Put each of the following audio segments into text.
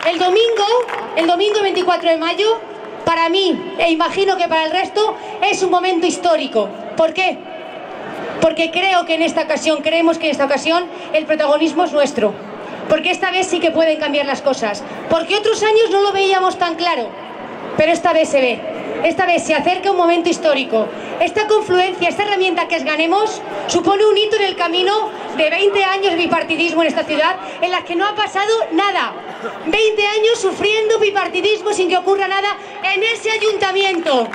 El domingo 24 de mayo, para mí, e imagino que para el resto, es un momento histórico. ¿Por qué? Porque creemos que en esta ocasión el protagonismo es nuestro. Porque esta vez sí que pueden cambiar las cosas. Porque otros años no lo veíamos tan claro, pero esta vez se ve. Esta vez se acerca un momento histórico. Esta confluencia, esta herramienta que es Ganemos, supone un hito en el camino de 20 años de bipartidismo en esta ciudad, en las que no ha pasado nada. 20 años sufriendo bipartidismo sin que ocurra nada en ese ayuntamiento.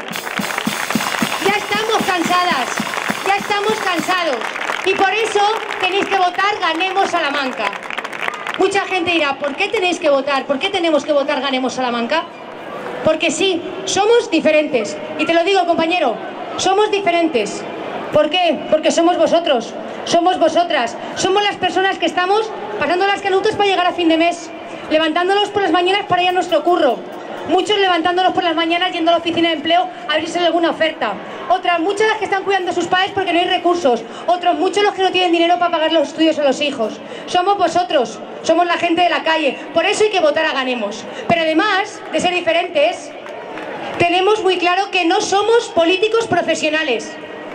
Ya estamos cansadas, ya estamos cansados. Y por eso tenéis que votar Ganemos Salamanca. Mucha gente dirá, ¿por qué tenéis que votar? ¿Por qué tenemos que votar Ganemos Salamanca? Porque sí, somos diferentes. Y te lo digo, compañero, somos diferentes. ¿Por qué? Porque somos vosotros, somos vosotras. Somos las personas que estamos pasando las canutas para llegar a fin de mes, levantándonos por las mañanas para ir a nuestro curro. Muchos levantándonos por las mañanas yendo a la oficina de empleo a ver si hay alguna oferta. Otras, muchas las que están cuidando a sus padres porque no hay recursos. Otros, muchos los que no tienen dinero para pagar los estudios a los hijos. Somos vosotros, somos la gente de la calle. Por eso hay que votar a Ganemos. Pero además de ser diferentes, tenemos muy claro que no somos políticos profesionales.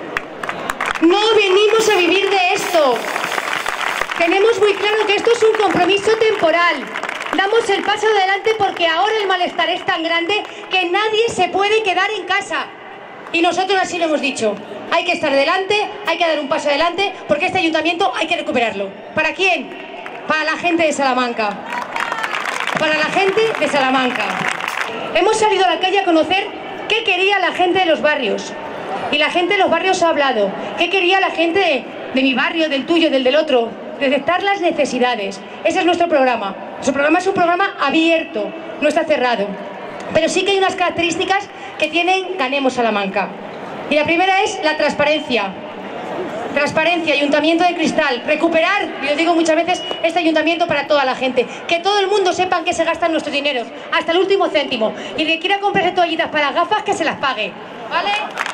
No venimos a vivir de esto. Tenemos muy claro que esto es un compromiso temporal. Damos el paso adelante porque ahora el malestar es tan grande que nadie se puede quedar en casa. Y nosotros así lo hemos dicho. Hay que estar delante, hay que dar un paso adelante, porque este ayuntamiento hay que recuperarlo. ¿Para quién? Para la gente de Salamanca. Para la gente de Salamanca. Hemos salido a la calle a conocer qué quería la gente de los barrios. Y la gente de los barrios ha hablado. ¿Qué quería la gente de mi barrio, del tuyo, del otro? Detectar las necesidades. Ese es nuestro programa. Nuestro programa es un programa abierto, no está cerrado. Pero sí que hay unas características que tienen Ganemos Salamanca. Y la primera es la transparencia. Transparencia, ayuntamiento de cristal. Recuperar, y os digo muchas veces, este ayuntamiento para toda la gente. Que todo el mundo sepa en qué se gastan nuestros dineros, hasta el último céntimo. Y el que quiera comprarse toallitas para gafas, que se las pague. ¿Vale?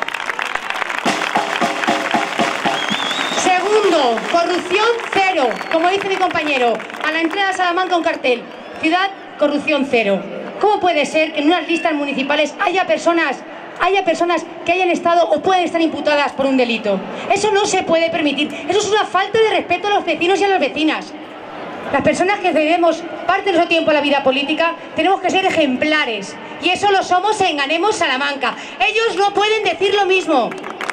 Segundo, corrupción cero. Como dice mi compañero, a la entrada de Salamanca un cartel: ciudad, corrupción cero. ¿Cómo puede ser que en unas listas municipales haya personas que hayan estado o pueden estar imputadas por un delito? Eso no se puede permitir. Eso es una falta de respeto a los vecinos y a las vecinas. Las personas que cedemos parte de nuestro tiempo a la vida política tenemos que ser ejemplares. Y eso lo somos en Ganemos Salamanca. Ellos no pueden decir lo mismo.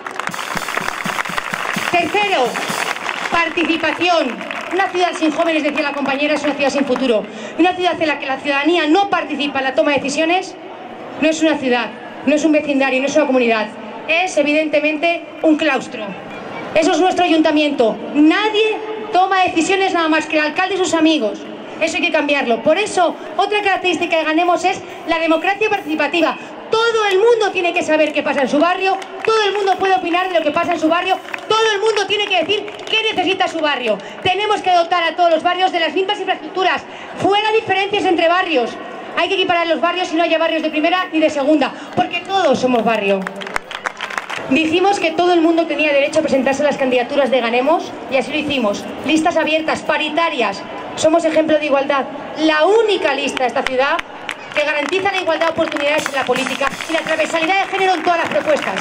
Tercero, participación. Una ciudad sin jóvenes, decía la compañera, es una ciudad sin futuro. Una ciudad en la que la ciudadanía no participa en la toma de decisiones no es una ciudad, no es un vecindario, no es una comunidad. Es evidentemente un claustro. Eso es nuestro ayuntamiento. Nadie toma decisiones nada más que el alcalde y sus amigos. Eso hay que cambiarlo. Por eso, otra característica que Ganemos es la democracia participativa. Todo el mundo tiene que saber qué pasa en su barrio, todo el mundo puede opinar de lo que pasa en su barrio, todo el mundo tiene que decir qué necesita su barrio. Tenemos que dotar a todos los barrios de las mismas infraestructuras, fuera diferencias entre barrios. Hay que equiparar los barrios y no haya barrios de primera ni de segunda, porque todos somos barrio. Dijimos que todo el mundo tenía derecho a presentarse a las candidaturas de Ganemos y así lo hicimos. Listas abiertas, paritarias. Somos ejemplo de igualdad. La única lista de esta ciudad que garantiza la igualdad de oportunidades en la política y la transversalidad de género en todas las propuestas.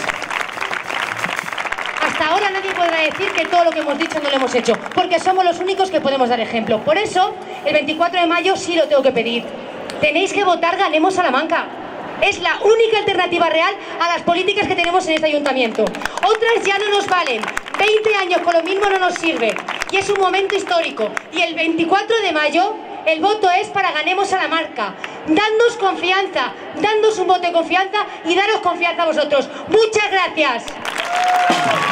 Hasta ahora nadie podrá decir que todo lo que hemos dicho no lo hemos hecho, porque somos los únicos que podemos dar ejemplo. Por eso, el 24 de mayo sí lo tengo que pedir. Tenéis que votar Ganemos Salamanca. Es la única alternativa real a las políticas que tenemos en este ayuntamiento. Otras ya no nos valen. 20 años con lo mismo no nos sirve. Y es un momento histórico. Y el 24 de mayo el voto es para Ganemos Salamanca. Dadnos confianza, dadnos un voto de confianza y daros confianza a vosotros. Muchas gracias.